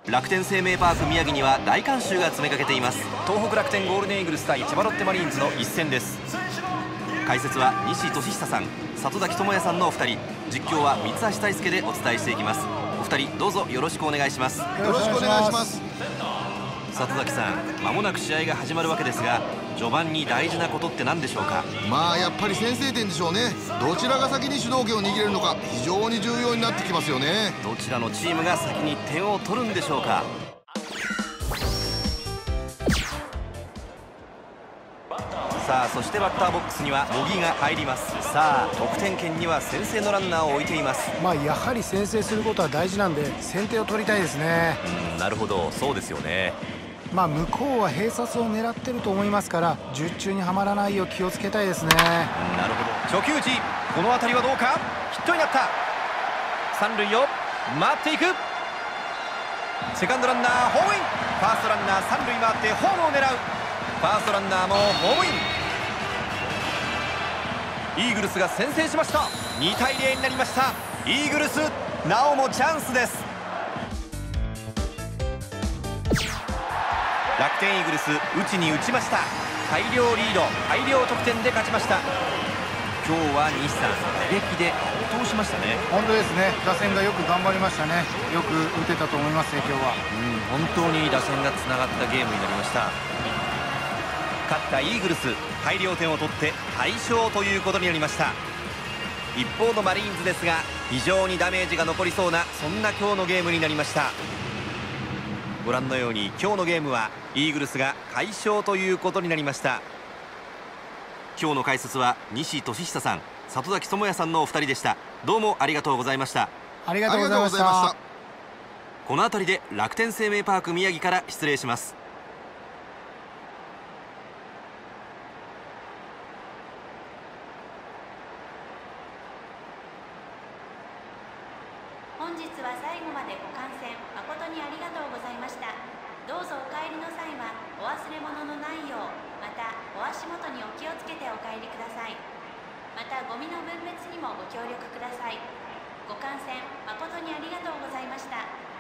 楽天生命パーク宮城には大観衆が詰めかけています。東北楽天ゴールデンイーグルス対千葉ロッテマリーンズの一戦です。解説は西俊久さん、里崎智也さんのお二人、実況は三橋大輔でお伝えしていきます。お二人どうぞよろしくお願いします。 よろしくお願いします。 里崎さん、間もなく試合が始まるわけですが、序盤に大事なことって何でしょうか？ やっぱり先制点でしょうね。どちらが先に主導権を握れるのか非常に重要になってきますよね。 どちらのチームが先に点を取るんでしょうか？さあ、そしてバッターボックスには茂木が入ります。さあ、得点圏には先制のランナーを置いています。 やはり先制することは大事なんで、先手を取りたいですね。 なるほど、そうですよね。 向こうは併殺を狙ってると思いますから、術中にはまらないよう気をつけたいですね。 なるほど。初球打ち、この当たりはどうか。ヒットになった。三塁を回っていく。セカンドランナーホームイン。ファーストランナー三塁回ってホームを狙う。ファーストランナーもホームイン。イーグルスが先制しました。2対0になりました。イーグルスなおもチャンスです。楽天イーグルス打ちに打ちました。大量リード、大量得点で勝ちました。今日は西さん、打撃で好投しましたね。 本当ですね。打線がよく頑張りましたね。よく打てたと思いますね、今日は。 本当に打線がつながったゲームになりました。勝ったイーグルス、大量点を取って大勝ということになりました。一方のマリーンズですが、非常にダメージが残りそうな、そんな今日のゲームになりました。ご覧のように今日のゲームはイーグルスが快勝ということになりました。今日の解説は西俊久さん、里崎智也さんのお二人でした。どうもありがとうございました。 ありがとうございました。 この辺りで楽天生命パーク宮城から失礼します。 本日は最後までご観戦誠にありがとうございました。どうぞお帰りの際はお忘れ物のないよう、またお足元にお気をつけてお帰りください。またゴミの分別にもご協力ください。ご観戦誠にありがとうございました。